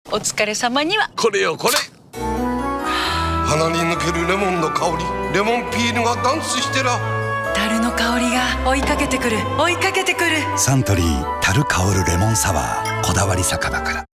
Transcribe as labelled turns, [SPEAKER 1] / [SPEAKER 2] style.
[SPEAKER 1] お疲れ様には。
[SPEAKER 2] これよこれ。鼻に抜けるレモンの香り、レモンピールがダンスしてら。
[SPEAKER 1] 樽の香りが追いかけてくる、追いかけてくる。
[SPEAKER 3] サントリー樽香るレモンサワー、こだわり酒場から。